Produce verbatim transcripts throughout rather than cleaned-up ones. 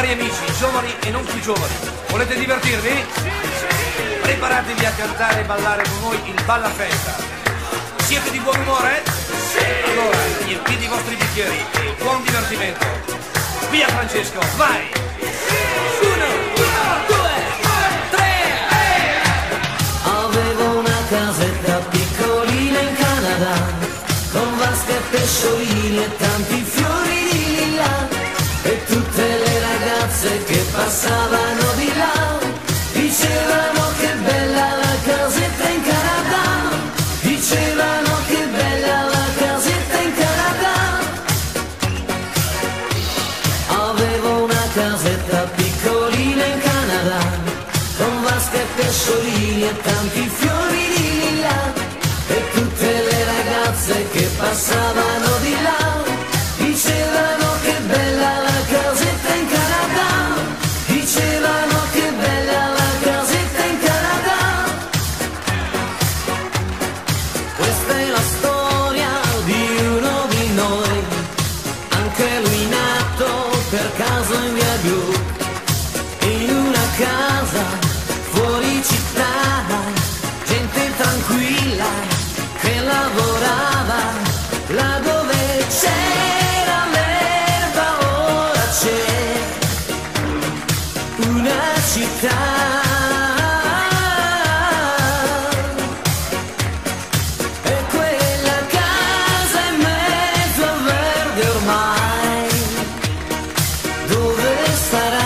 Cari amici, giovani e non più giovani, volete divertirvi? Preparatevi a cantare e ballare con noi il Balla Festa. Siete di buon umore? Sì! Allora, riempite i vostri bicchieri e buon divertimento. Via Francesco, vai! Uno, uno, due, tre! Avevo una casetta piccolina in Canada, con vasche e pesciolini e tanti fiori di lilla, e tutte le ragazze che passavano di là dicevano che bella la casetta in Canada, dicevano che bella la casetta in Canada. Avevo una casetta piccolina in Canada, con vasche e pesciolini e tanti fiori di lilla, e tutte le ragazze che passavano di là dicevano che bella la casetta in Canada, dicevano che bella la casetta in Canada. Questa è la storia di uno di noi, anche lui nato per caso in via Gru, in una casa fuori città, gente tranquilla che lavorava là dove c'era l'erba, ora c'è una città. E quella casa in mezzo al verde ormai, dove sarà?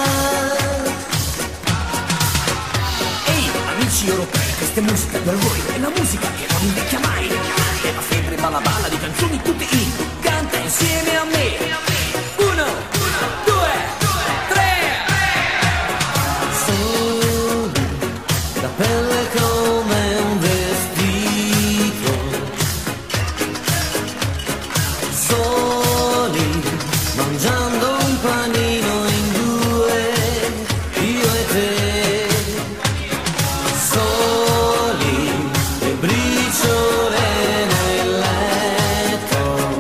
Ehi, amici europei, questa è musica per voi, è la musica che non invecchia mai. È la febbre balla balla di canzoni tutte in, canta insieme a me. Uno, due, tre. Soli, la pelle come un vestito, soli, mangiando un panino in due, io e te, soli, le briciole nel letto,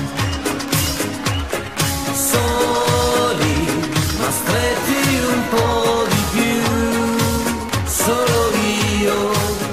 soli, ma stretti un po' di più, solo io.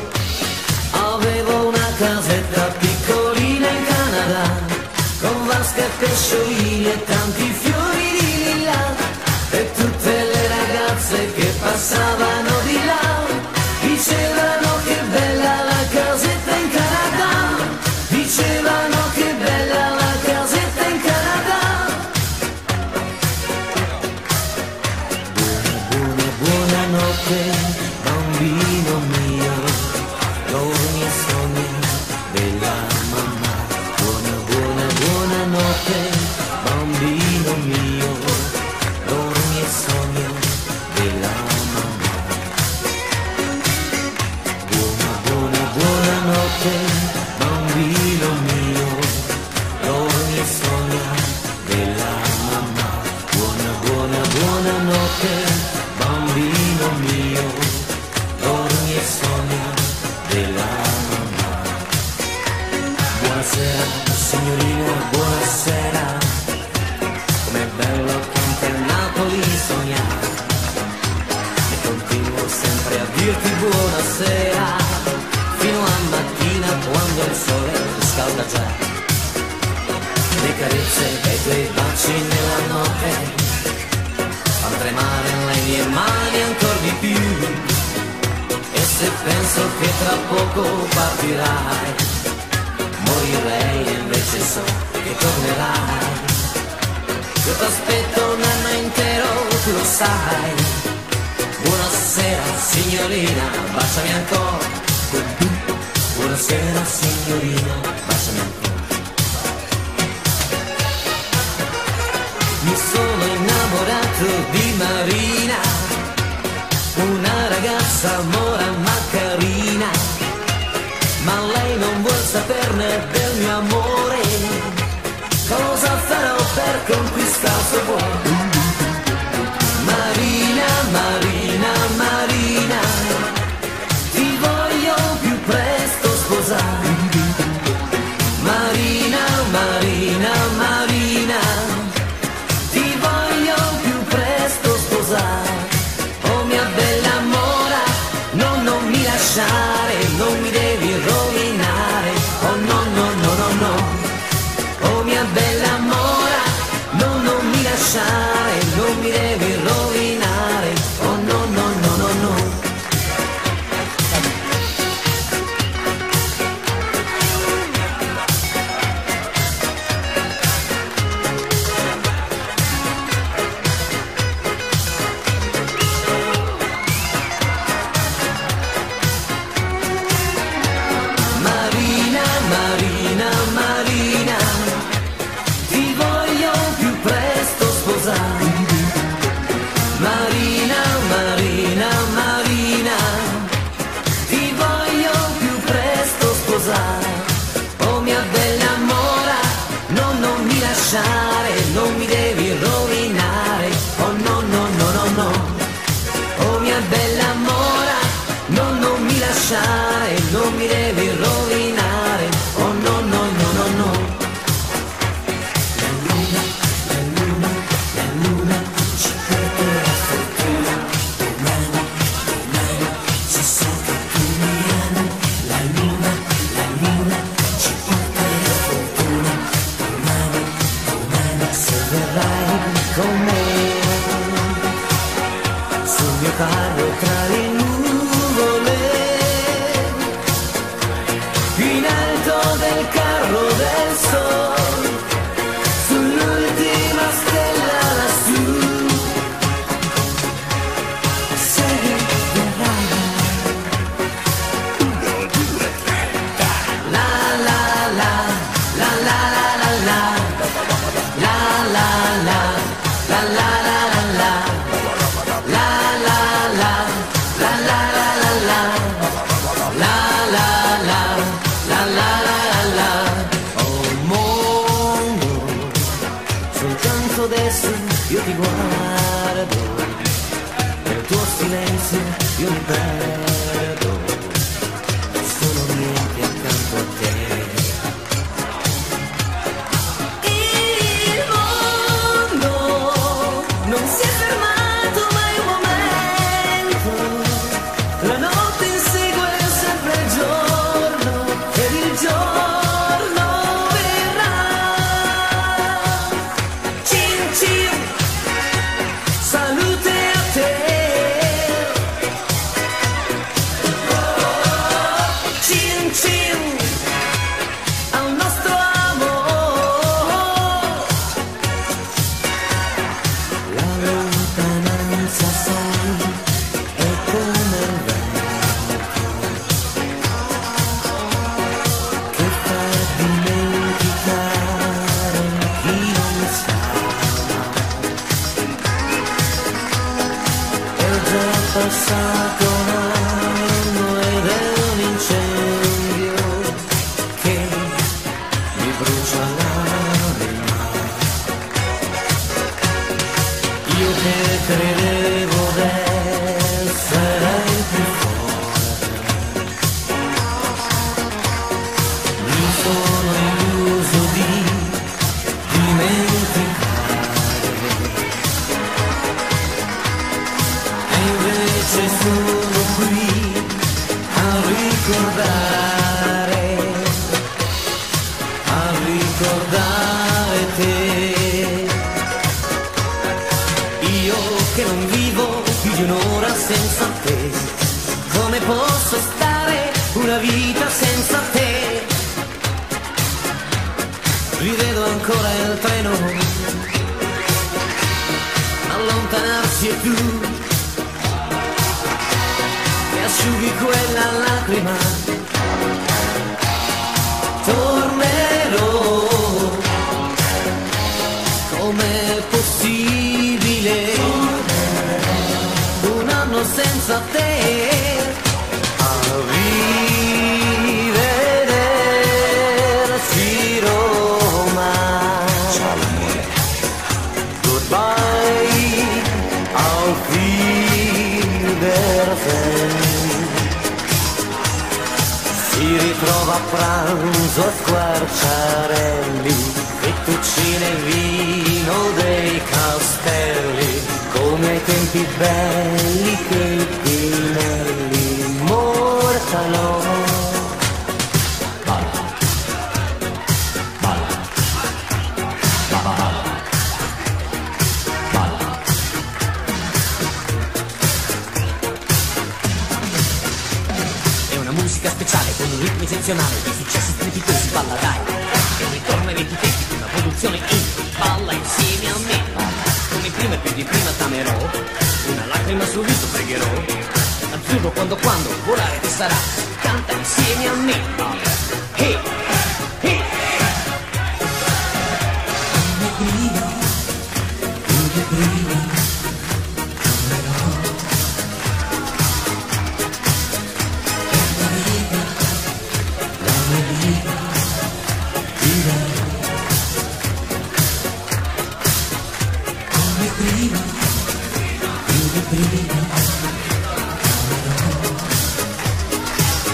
Avevo una casetta piccolina in Canada, con vasche e pesciolini e tanti fiori di lilla, e tutte le ragazze che passavano di là dicevano che bella la casetta in Canada, dicevano che bella la casetta in Canada. Buona, buona, buonanotte, bambino mio, dormi e sogni della mamma. Buona, buona, buonanotte, bambino mio, dormi e sogni della mamma. Buona, buona, buonanotte, bambino mio, dormi e sogna della mamma. Buona, buona, buonanotte, bambino mio, dormi e sogna della mamma. Buonasera, signorina, buonasera, com'è bello che a Napoli sognare, e continuo sempre a dirti buonasera, fino a mattina quando il sole scalda già. Le carezze e i tuoi baci nella notte fan tremare le mie mani ancora di più, e se penso che tra poco partirai, morirei e invece so che tornerai. Io t'aspetto un anno intero, tu lo sai. Buonasera signorina, baciami ancora. Buonasera signorina, baciami ancora. Mi sono innamorato di Marina, una ragazza mora ma carina, ma lei non vuol saperne del mio amore. Cosa farò per conquistar suo cuore? Marina, Marina, Marina, ti voglio più presto sposare. Marina, Marina, Marina, ti voglio più presto lasciare, non mi devi rovinare, oh no no no no no. La luna, la luna, la luna ci porterà fortuna, domani, domani si sa che tu mi ami. La luna, la luna ci porterà fortuna, domani, domani se verrai con me. Sul mio carro tra le nuvole, in alto del carro del sol, sull'ultima stella lassù, sei verrai. La la la, la la la la la, la la la, la la la la la. La la la, la la la la la, la la la, la la la la. Oh mondo, soltanto adesso io ti guardo, nel tuo silenzio io mi perdo, sono niente accanto a te. Il mondo non si è fermato. La notte insegue sempre il giorno ed il giorno verrà. Cin cin, salute a te. Cin cin, al nostro amore. La lontananza sai è come il vento che fa dimenticare chi non sa. È già passato un anno ed è un incendio che mi brucia l'anima. Io che credevo d'essere più forte, mi sono illuso di dimenticare, e invece sono qui a ricordare, a ricordare te. Io che non vivo più di un'ora senza te, come posso stare una vita senza te? Rivedo ancora il treno allontanarsi e tu e asciughi quella lacrima. Tornerò, com'è possibile un anno senza te? A rivederci Roma. Ciao amore. Goodbye, auf Wiedersehen. Si ritrova a pranzo a squarciarelli, fettuccine e vino dei castelli, come ai tempi belli che i Pinelli mortalò. Balla, balla, balla, balla. È una musica speciale con un ritmo eccezionale di successi strepitosi, balla dai. E ritorna ai vecchi tempi, una produzione in balla insieme a me. Come prima e più di prima t'amerò, una lacrima sul viso pregherò. Azzurro quando quando volare ti sarà, canta insieme a me. Hey, hey. Come prima, come prima, t'amerò. La mia vita, la mia vita, viva. Come prima, come prima, t'amerò.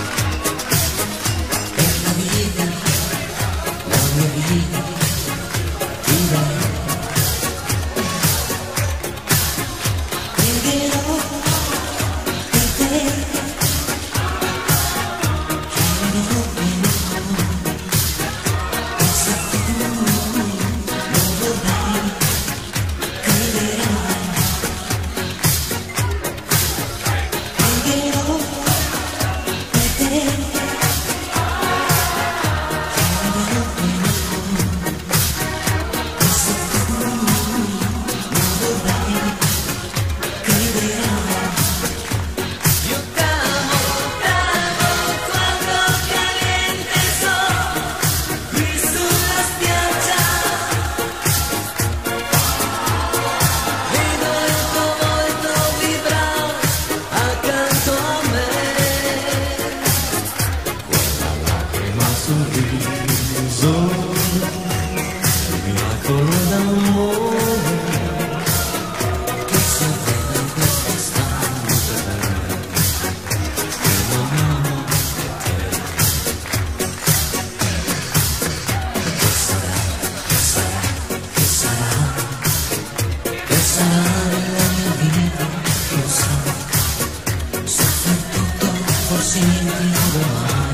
dimentico mai.